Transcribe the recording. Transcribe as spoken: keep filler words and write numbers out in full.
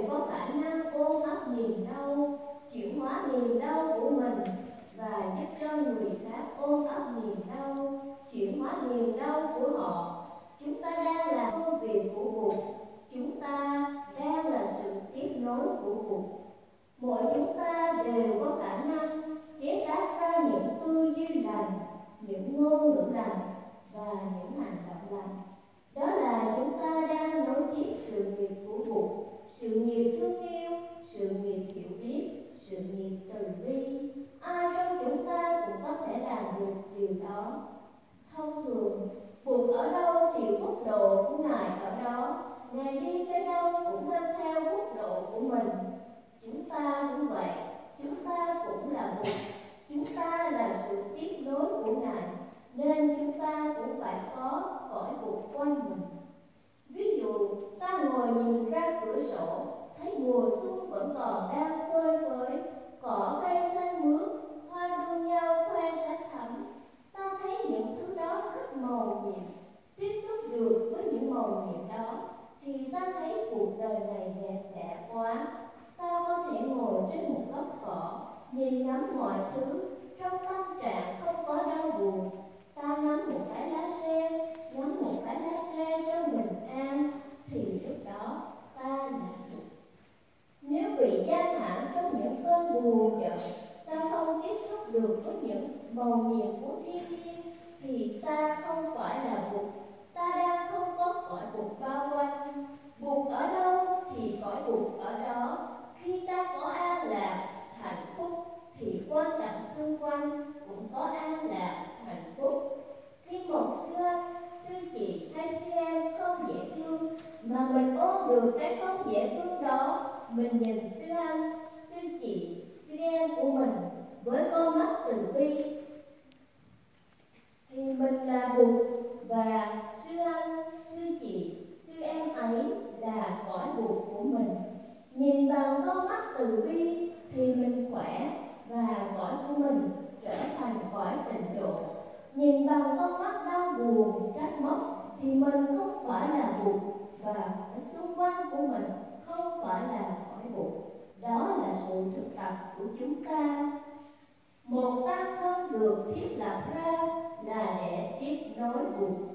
đều có khả năng ôm ấp niềm đau, chuyển hóa niềm đau của mình và giúp cho người khác ôm ấp niềm đau, chuyển hóa niềm đau của họ. Chúng ta đang làm công việc của Bụt. Chúng ta đang là sự tiếp nối của Bụt. Mỗi chúng ta đều có khả năng chế tác ra những tư duy lành, những ngôn ngữ lành và những hành động lành. Đó là chúng ta đang nối tiếp sự nghiệp của Bụt, sự nghiệp thương yêu, sự nghiệp hiểu biết, sự nghiệp từ bi. Ai trong chúng ta cũng có thể làm được điều đó. Thông thường, Bụt ở đâu thì quốc độ của Ngài ở đó. Ngài đi tới đâu cũng mang theo quốc độ của mình. Chúng ta cũng vậy, chúng ta cũng là Bụt. Chúng ta là sự tiếp nối của Ngài, nên chúng ta cũng phải có cõi Bụt quanh mình. Ví dụ, ta ngồi nhìn ra cửa sổ, thấy mùa xuân vẫn còn đang phơi phới, cỏ cây xanh mướt, hoa đua nhau khoe sắc thắm. Ta thấy những thứ đó rất màu nhiệm. Tiếp xúc được với những màu nhiệm đó, thì ta thấy cuộc đời này đẹp đẽ quá. Ta có thể ngồi trên một góc cỏ, nhìn ngắm mọi thứ, trong tâm trạng không có đau buồn. Ta ngắm một cái lá sen, ngắm một cái lá tre cho bình an, thì lúc đó ta là Bụt. Nếu bị giam hãm trong những cơn buồn giận, ta không tiếp xúc được với những màu nhiệm của thiên nhiên, thì ta không phải là Bụt. Ta đang không có cõi Bụt bao quanh. Bụt ở đâu thì cõi Bụt ở đó. Khi ta có an lạc, hạnh phúc, thì quan cảnh xung quanh cũng có an lạc, hạnh phúc. Khi một sư anh, sư chị hay sư em không dễ thương, mà mình ôm được cái không dễ thương đó, mình nhìn sư anh, sư chị, sư em của mình với con mắt từ bi, thì mình là Bụt, và sư anh, sư chị, sư em ấy là cõi Bụt của mình. Nhìn bằng con mắt từ bi thì mình khỏe, và cõi của mình trở thành cõi tịnh độ. Nhìn bằng con mắt đau buồn, trách móc thì mình không phải là Bụt, và ở xung quanh của mình không phải là cõi Bụt. Đó là sự thực tập của chúng ta. Một tăng thân được thiết lập ra là để tiếp nối Bụt.